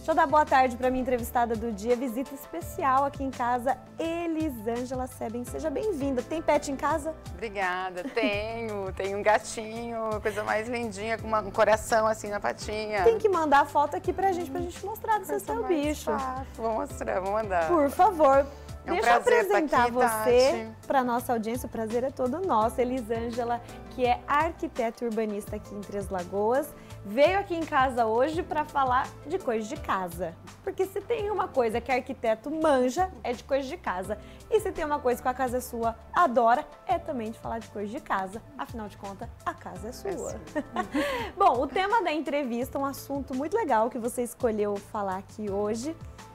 Deixa eu dar boa tarde para minha entrevistada do dia, visita especial aqui em casa, Elisângela Seben. Seja bem-vinda. Tem pet em casa? Obrigada, tenho um gatinho, coisa mais lindinha, com um coração assim na patinha. Tem que mandar a foto aqui pra gente mostrar que você tem o bicho. Vou mostrar, vou mandar. Por favor. É um Deixa eu apresentar aqui, você para nossa audiência, o prazer é todo nosso. Elisângela, que é arquiteta e urbanista aqui em Três Lagoas, veio aqui em casa hoje para falar de coisas de casa. Porque se tem uma coisa que arquiteto manja, é de coisas de casa. E se tem uma coisa que a casa é sua, adora, é também de falar de coisas de casa. Afinal de contas, a casa é sua. Bom, o tema da entrevista é um assunto muito legal que você escolheu falar aqui hoje.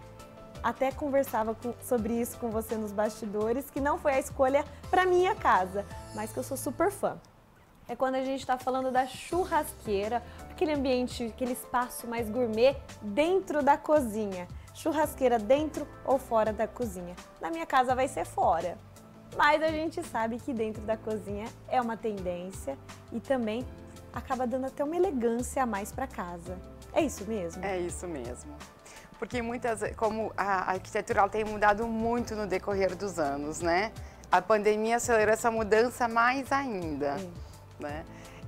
Até conversava sobre isso com você nos bastidores, que não foi a escolha para minha casa, mas que eu sou super fã. É quando a gente está falando da churrasqueira, aquele ambiente, aquele espaço mais gourmet dentro da cozinha. Churrasqueira dentro ou fora da cozinha. Na minha casa vai ser fora, mas a gente sabe que dentro da cozinha é uma tendência e também acaba dando até uma elegância a mais para casa. É isso mesmo? É isso mesmo. Porque como a arquitetura tem mudado muito no decorrer dos anos, né? A pandemia acelerou essa mudança mais ainda, né?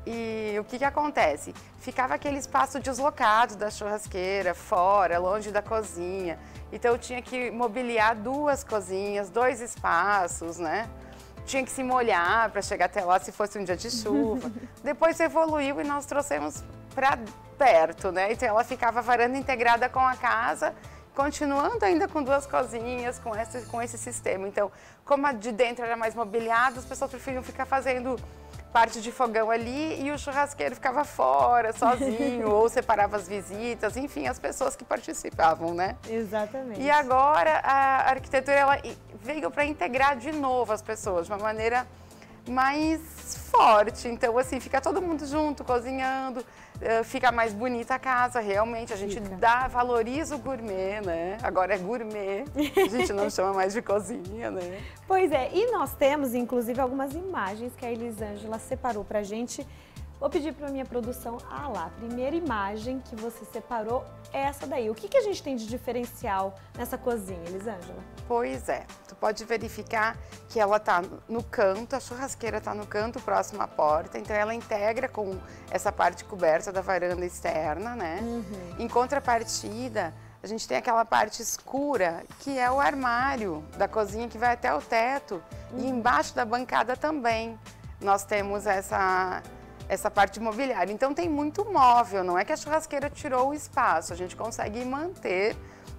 E o que acontece? Ficava aquele espaço deslocado da churrasqueira, fora, longe da cozinha. Então eu tinha que mobiliar 2 cozinhas, 2 espaços, né? Tinha que se molhar para chegar até lá se fosse um dia de chuva. Depois evoluiu e nós trouxemos para perto, né? Então ela ficava varanda integrada com a casa, continuando ainda com 2 cozinhas, com esse sistema. Então, como a de dentro era mais mobiliada, as pessoas preferiam ficar fazendo parte de fogão ali e o churrasqueiro ficava fora, sozinho, ou separava as visitas, enfim, as pessoas que participavam, né? Exatamente. E agora a arquitetura ela veio para integrar de novo as pessoas de uma maneira mais forte. Então, assim, fica todo mundo junto, cozinhando, fica mais bonita a casa, realmente. A gente valoriza o gourmet, né? Agora é gourmet, a gente não chama mais de cozinha, né? Pois é, e nós temos, inclusive, algumas imagens que a Elisângela separou pra gente. Vou pedir para a minha produção, a primeira imagem que você separou é essa daí. O que a gente tem de diferencial nessa cozinha, Elisângela? Pois é, tu pode verificar que ela tá no canto, a churrasqueira tá no canto próximo à porta, então ela integra com essa parte coberta da varanda externa, né? Em contrapartida, a gente tem aquela parte escura, que é o armário da cozinha que vai até o teto, e embaixo da bancada também nós temos essa parte imobiliária. Então tem muito móvel, não é que a churrasqueira tirou o espaço, a gente consegue manter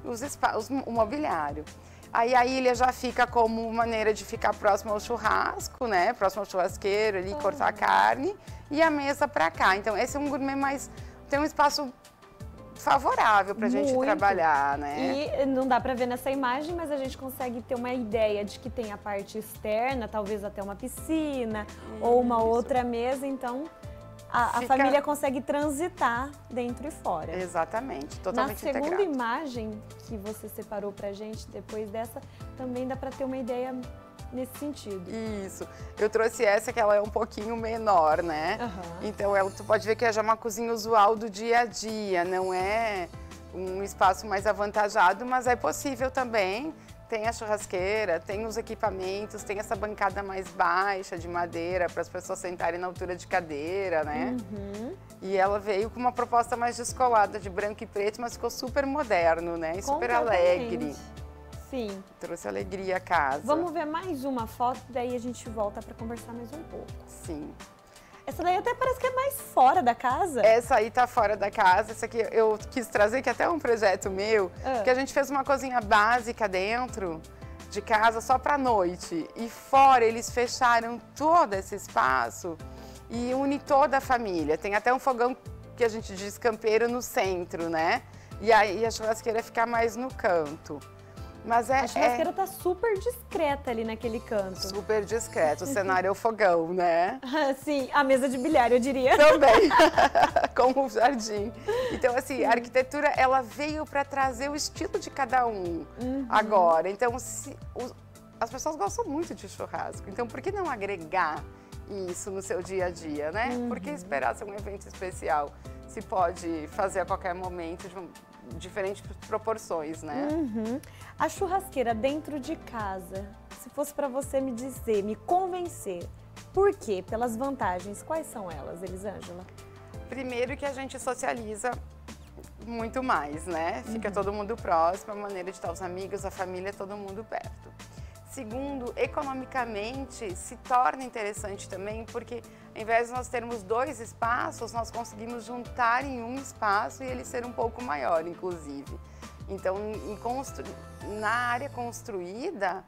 o mobiliário. Aí a ilha já fica como maneira de ficar próximo ao churrasco, né? Próximo ao churrasqueiro, ali cortar a carne, e a mesa para cá. Então esse é um gourmet mais... tem um espaço favorável para a gente trabalhar, né? E não dá para ver nessa imagem, mas a gente consegue ter uma ideia de que tem a parte externa, talvez até uma piscina ou uma outra mesa, então a família consegue transitar dentro e fora. Exatamente, totalmente integrado. Na segunda imagem que você separou pra gente, depois dessa, também dá para ter uma ideia nesse sentido. Isso. Eu trouxe essa que ela é um pouquinho menor, né? Então tu pode ver que é já uma cozinha usual do dia a dia, não é um espaço mais avantajado, mas é possível também. Tem a churrasqueira, tem os equipamentos, tem essa bancada mais baixa de madeira para as pessoas sentarem na altura de cadeira, né? E ela veio com uma proposta mais descolada, de branco e preto, mas ficou super moderno, né? E super alegre. Sim. Trouxe alegria à casa. Vamos ver mais uma foto, daí a gente volta para conversar mais um pouco. Sim. Essa daí até parece que é mais fora da casa. Essa aí tá fora da casa. Essa aqui eu quis trazer, que até é um projeto meu, que a gente fez uma cozinha básica dentro de casa só pra noite. E fora eles fecharam todo esse espaço e une toda a família. Tem até um fogão que a gente diz campeiro no centro, né? E aí a churrasqueira fica mais no canto. Mas a churrasqueira tá super discreta ali naquele canto. Super discreto. O cenário é o fogão, né? Sim, a mesa de bilhar, eu diria. Também, como o jardim. Então, assim, a arquitetura, ela veio para trazer o estilo de cada um agora. Então, as pessoas gostam muito de churrasco. Então, por que não agregar isso no seu dia a dia, né? Por que esperar ser um evento especial? se pode fazer a qualquer momento, de diferentes proporções, né? A churrasqueira dentro de casa, se fosse para você me dizer, me convencer, por quê? Pelas vantagens, quais são elas, Elisângela? Primeiro que a gente socializa muito mais, né? Fica todo mundo próximo, a maneira de estar os amigos, a família, todo mundo perto. Segundo, economicamente se torna interessante também, porque ao invés de nós termos 2 espaços, nós conseguimos juntar em um espaço e ele ser um pouco maior, inclusive. Então, na área construída,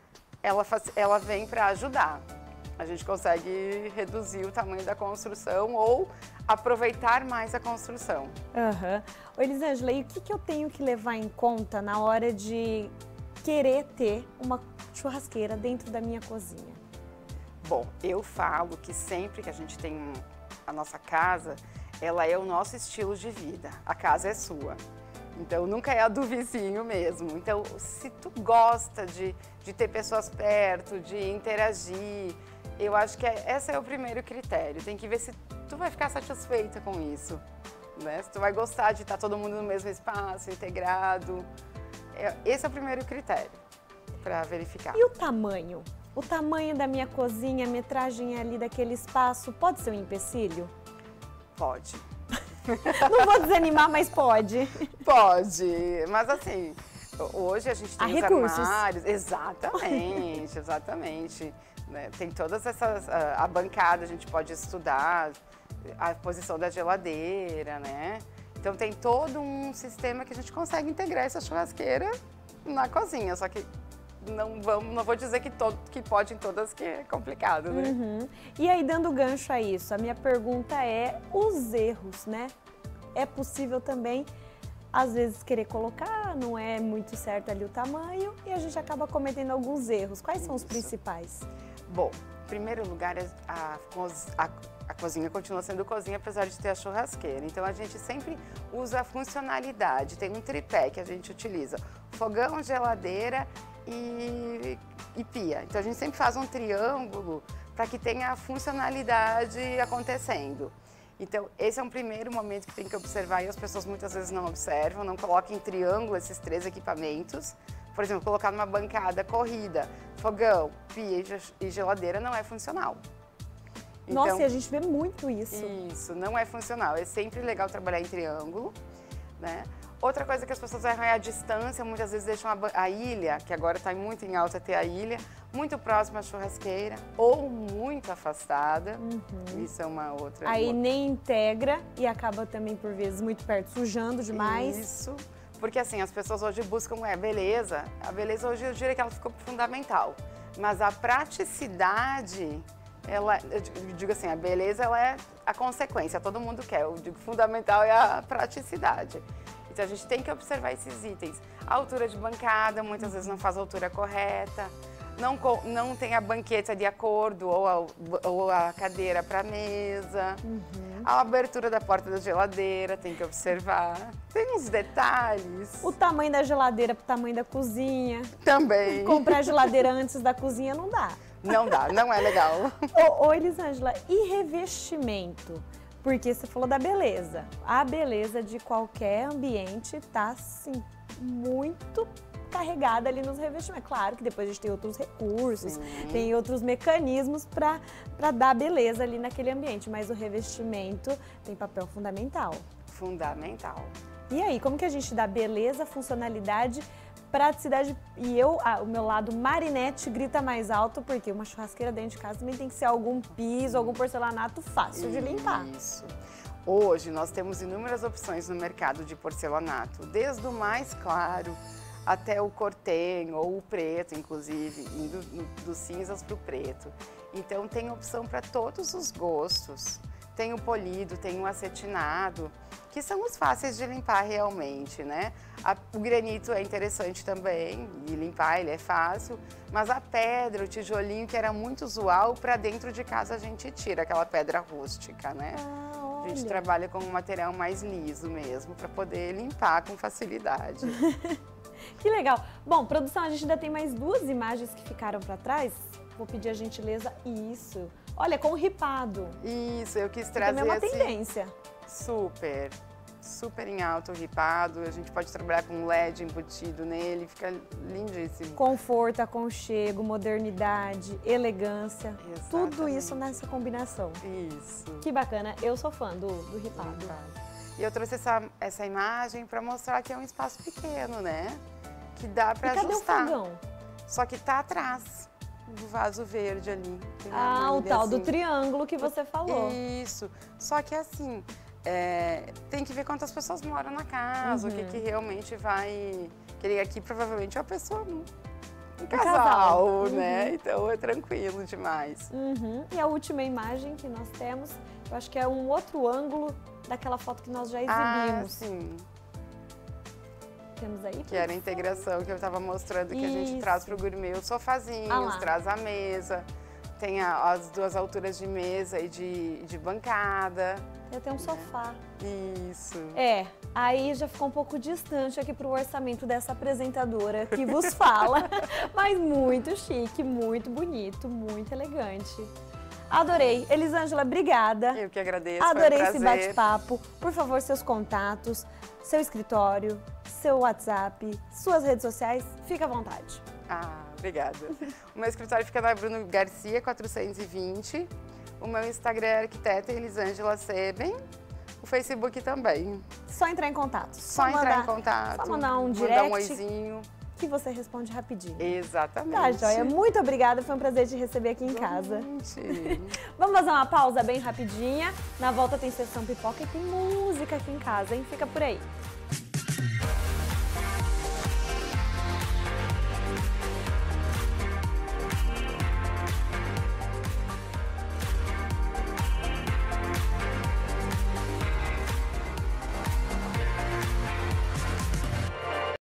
ela vem para ajudar. A gente consegue reduzir o tamanho da construção ou aproveitar mais a construção. Ô, Elisângela, e o que eu tenho que levar em conta na hora de querer ter uma churrasqueira dentro da minha cozinha? Bom, eu falo que sempre que a gente tem a nossa casa, ela é o nosso estilo de vida. A casa é sua. Então, nunca é a do vizinho mesmo. Então, se tu gosta de ter pessoas perto, de interagir, eu acho que esse é o primeiro critério. Tem que ver se tu vai ficar satisfeita com isso, né? Se tu vai gostar de estar todo mundo no mesmo espaço, integrado. Esse é o primeiro critério para verificar. E o tamanho? O tamanho da minha cozinha, a metragem ali daquele espaço, pode ser um empecilho? Pode. Não vou desanimar, mas pode. Pode, mas assim, hoje a gente tem os recursos. armários. Exatamente, exatamente. Né? Tem todas essas, a bancada a gente pode estudar, a posição da geladeira, né? Então tem todo um sistema que a gente consegue integrar essa churrasqueira na cozinha, só que não vou dizer que pode em todas, que é complicado, né? E aí, dando gancho a isso, a minha pergunta é os erros, né? É possível também, às vezes, querer colocar, não é muito certo ali o tamanho e a gente acaba cometendo alguns erros. Quais são os principais? Bom, em primeiro lugar, a cozinha continua sendo cozinha, apesar de ter a churrasqueira. Então, a gente sempre usa a funcionalidade. Tem um tripé que a gente utiliza: fogão, geladeira e pia. Então, a gente sempre faz um triângulo para que tenha a funcionalidade acontecendo. Então, esse é um primeiro momento que tem que observar e as pessoas muitas vezes não observam, não colocam em triângulo esses 3 equipamentos. Por exemplo, colocar numa bancada corrida, fogão, pia e geladeira não é funcional. Nossa, Então, e a gente vê muito isso. Isso, não é funcional. É sempre legal trabalhar em triângulo, né? Outra coisa que as pessoas erram é a distância. Muitas vezes deixam a ilha, que agora está muito em alta ter a ilha, muito próxima à churrasqueira ou muito afastada. Isso é uma outra. Aí nem integra e acaba também, por vezes, muito perto, sujando demais. Isso, porque assim, as pessoas hoje buscam beleza. A beleza hoje eu diria que ela ficou fundamental. Mas a praticidade, eu digo assim, a beleza ela é a consequência, todo mundo quer. Eu digo fundamental é a praticidade. Então a gente tem que observar esses itens. A altura de bancada, muitas vezes não faz a altura correta, não tem a banqueta de acordo ou a cadeira para a mesa. A abertura da porta da geladeira, tem que observar. Tem uns detalhes. O tamanho da geladeira para o tamanho da cozinha. Também. Comprar geladeira antes da cozinha não dá. Não dá, não é legal. Ô, Elisângela, e revestimento? Porque você falou da beleza. A beleza de qualquer ambiente está, assim, muito carregada ali nos revestimentos. Claro que depois a gente tem outros recursos, tem outros mecanismos para dar beleza ali naquele ambiente, mas o revestimento tem papel fundamental. Fundamental. E aí, como que a gente dá beleza, funcionalidade, praticidade? E o meu lado marinete grita mais alto, porque uma churrasqueira dentro de casa também tem que ser algum piso, algum porcelanato fácil de limpar. Isso. Hoje nós temos inúmeras opções no mercado de porcelanato, desde o mais claro até o corten ou o preto, inclusive, indo dos cinzas para o preto. Então tem opção para todos os gostos. Tem o polido, tem o acetinado, que são os fáceis de limpar realmente, né? O granito é interessante também de limpar, ele é fácil, mas a pedra, o tijolinho, que era muito usual, para dentro de casa a gente tira, aquela pedra rústica, né? A gente trabalha com um material mais liso mesmo, para poder limpar com facilidade. Que legal. Bom, produção, a gente ainda tem mais 2 imagens que ficaram para trás. Vou pedir a gentileza. Isso. Olha, com ripado. Isso, eu quis trazer também é uma assim, tendência. Super. Super em alto, ripado. A gente pode trabalhar com LED embutido nele, fica lindíssimo. Conforto, aconchego, modernidade, elegância. Exatamente. Tudo isso nessa combinação. Isso. Que bacana. Eu sou fã do ripado. E eu trouxe essa imagem para mostrar que é um espaço pequeno, né? Que dá para ajustar. Cadê o fogão? Só que tá atrás do vaso verde ali. O tal do triângulo que você falou. Isso. Só que assim, tem que ver quantas pessoas moram na casa, o que realmente vai querer. Aqui provavelmente é uma pessoa, um casal, né? Então é tranquilo demais. E a última imagem que nós temos, eu acho que é um outro ângulo daquela foto que nós já exibimos. Sim. Temos aí. Que era a integração que eu estava mostrando, que a gente traz para o gourmet os sofazinhos, traz a mesa, tem as duas alturas de mesa e de bancada. Eu tenho um sofá. Isso. Aí já ficou um pouco distante aqui para o orçamento dessa apresentadora que vos fala, mas muito chique, muito bonito, muito elegante. Adorei. Elisângela, obrigada. Eu que agradeço, adorei foi um esse prazer. bate-papo. Por favor, seus contatos, seu escritório, seu WhatsApp, suas redes sociais, fica à vontade. Obrigada. O meu escritório fica na Bruno Garcia, 420. O meu Instagram é arquiteta Elisângela Seben. O Facebook também. Só entrar em contato. Só entrar em contato. Só mandar um direct. Mandar um oizinho. Que você responde rapidinho. Exatamente. Tá, joia. Muito obrigada. Foi um prazer te receber aqui em casa. Vamos fazer uma pausa bem rapidinha. Na volta tem sessão pipoca e tem música aqui em casa, hein? Fica por aí.